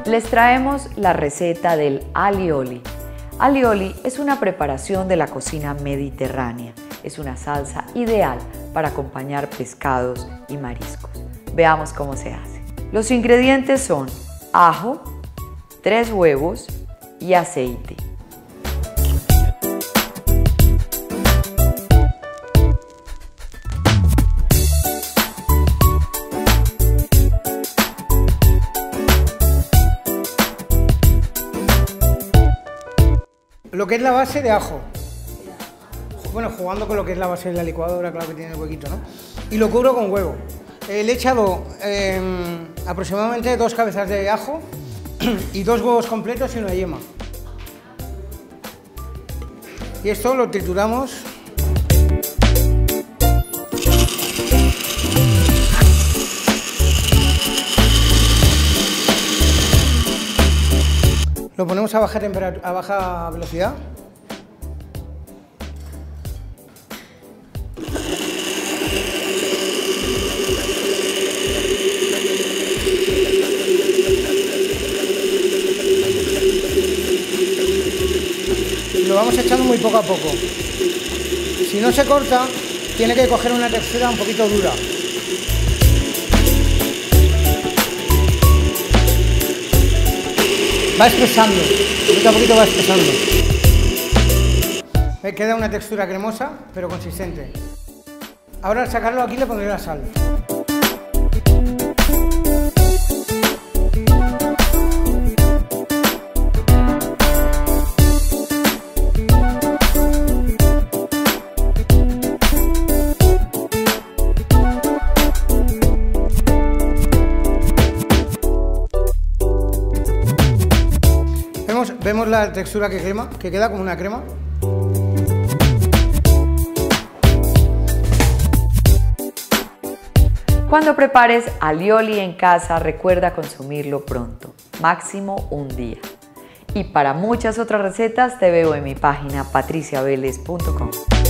Les traemos la receta del alioli. Alioli es una preparación de la cocina mediterránea. Es una salsa ideal para acompañar pescados y mariscos. Veamos cómo se hace. Los ingredientes son ajo, 3 huevos y aceite. Lo que es la base de ajo, bueno, jugando con lo que es la base de la licuadora, claro que tiene el huequito, ¿no? Y lo cubro con huevo. Le he echado aproximadamente 2 cabezas de ajo y 2 huevos completos y una yema. Y esto lo trituramos. Lo ponemos a baja velocidad. Lo vamos echando muy poco a poco. Si no se corta, tiene que coger una textura un poquito dura. Va espesando, poquito a poquito va espesando. Me queda una textura cremosa, pero consistente. Ahora al sacarlo aquí le pondré la sal. Vemos la textura que queda como una crema. Cuando prepares alioli en casa, recuerda consumirlo pronto, máximo un día. Y para muchas otras recetas te veo en mi página patriciaveles.com.